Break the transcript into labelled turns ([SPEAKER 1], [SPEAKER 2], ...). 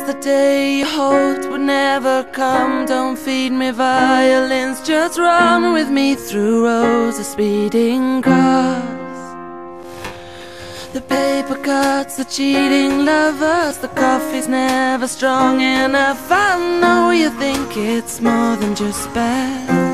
[SPEAKER 1] was the day you hoped would never come. Don't feed me violins, just run with me through rows of speeding cars. The paper cuts, the cheating lovers, the coffee's never strong enough. I know you think it's more than just bad.